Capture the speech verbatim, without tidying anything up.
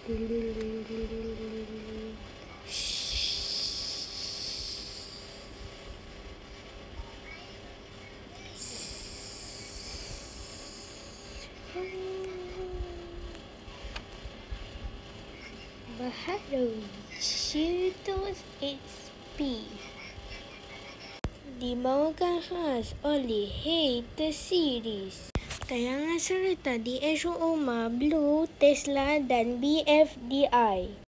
Baharu Shieldtox X P dibawakan khas oleh H E I T-Series. Tayangan serta di Astro, Blue, Tesla dan B F D I.